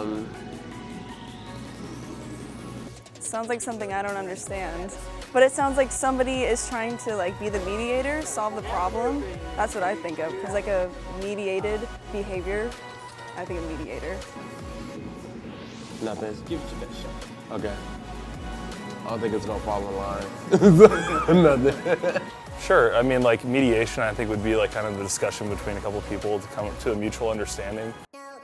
Sounds like something I don't understand. But it sounds like somebody is trying to like be the mediator, solve the problem. That's what I think of, because like a mediated behavior, I think a mediator. Nothing. Give it your best shot. Okay. I don't think it's gonna fall in line. Nothing. Sure, I mean like mediation I think would be like kind of the discussion between a couple of people to come to a mutual understanding.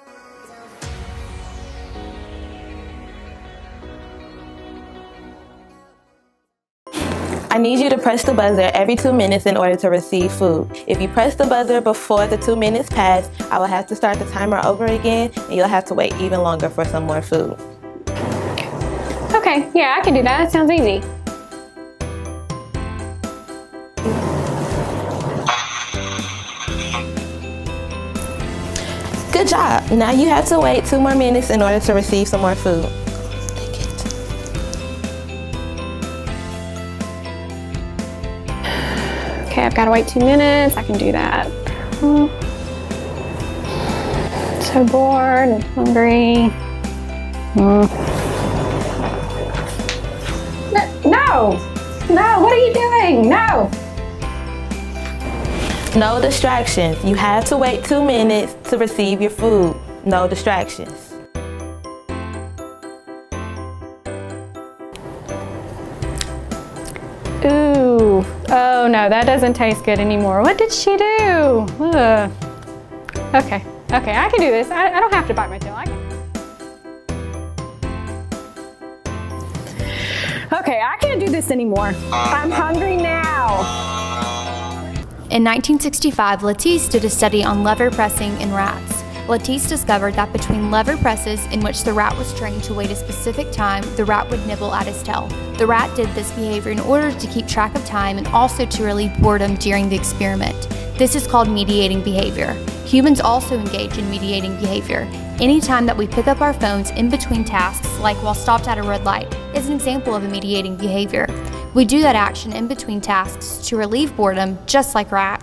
I need you to press the buzzer every 2 minutes in order to receive food. If you press the buzzer before the 2 minutes pass, I will have to start the timer over again and you'll have to wait even longer for some more food. Okay, yeah, I can do that. That sounds easy. Good job. Now you have to wait 2 more minutes in order to receive some more food. Okay, I've got to wait 2 minutes. I can do that. So bored and hungry. No, what are you doing? No. No distractions. You have to wait 2 minutes to receive your food. No distractions. Ooh, oh no, that doesn't taste good anymore. What did she do? Ugh. Okay, I can do this. I don't have to bite my tail. Okay, I can't do this anymore. I'm hungry now. In 1965, Latisse did a study on lever pressing in rats. Latisse discovered that between lever presses in which the rat was trained to wait a specific time, the rat would nibble at his tail. The rat did this behavior in order to keep track of time and also to relieve boredom during the experiment. This is called mediating behavior. Humans also engage in mediating behavior. Anytime that we pick up our phones in between tasks, like while stopped at a red light, is an example of a mediating behavior. We do that action in between tasks to relieve boredom, just like rats.